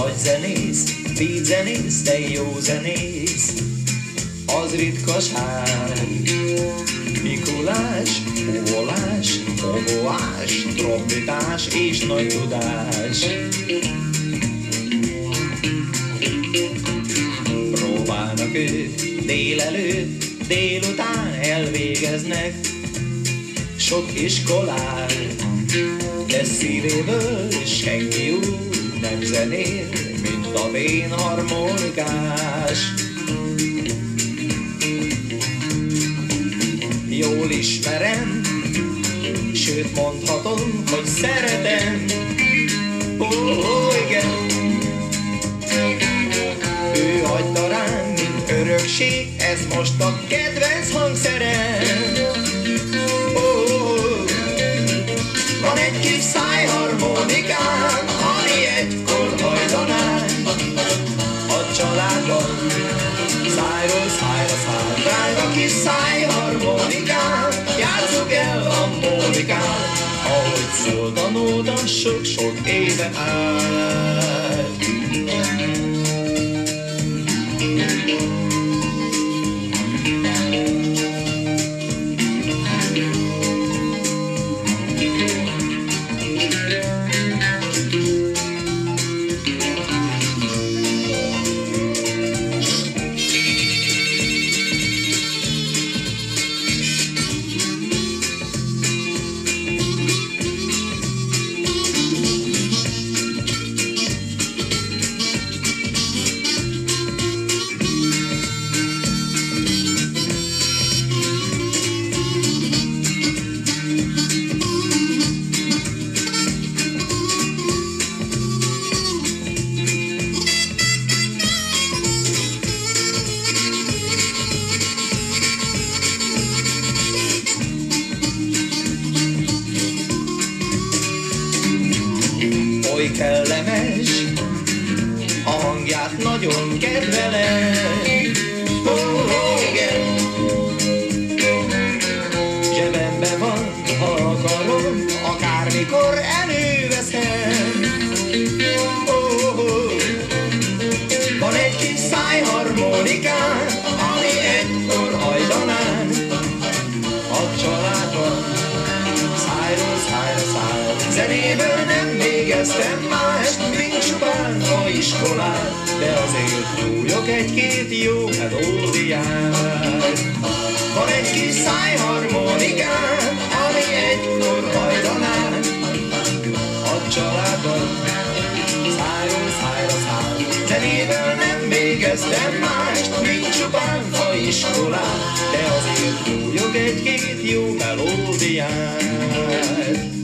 Nagy zenész, beatzenész, de jó zenész, az ritkaság. Mikulás, óvolás, oboás, trombitás és nagy tudás. Próbálnak ők délelőtt, délután elvégeznek sok iskolát, de szívéből senki úgy nem zenél, mint a vén harmonikás. Jól ismerem, sőt mondhatom, hogy szeretem. Ó, igen, ő hagyta rám, mint örökség, ez most a kedvenc hangszerem. Van egy kis szájharmonikám, ami egykor hajtanánk a családban. Szájról szájra száll, drága kis szájharmonikám, játsszuk el a mónikát, ahogy szólt a nóta sok-sok éve át. Oly kellemes, a hangját nagyon kedvelem. Ó, igen, zsebemben van, ha akarom, akármikor előveszem. Van egy kis szájharmonikám, ami egykor hajtanánk a családban. Szájról szájra száll, zenéből nem végeztem mást, mint csupán a iskolát, de azért fújok egy-két jó melódiát. Van egy kis szájharmonikám, ami egykor hajtanánk a családban. Szájról szájra száll, zenéből nem végeztem mást, mint csupán a iskolát, de azért fújok egy-két jó melódiát.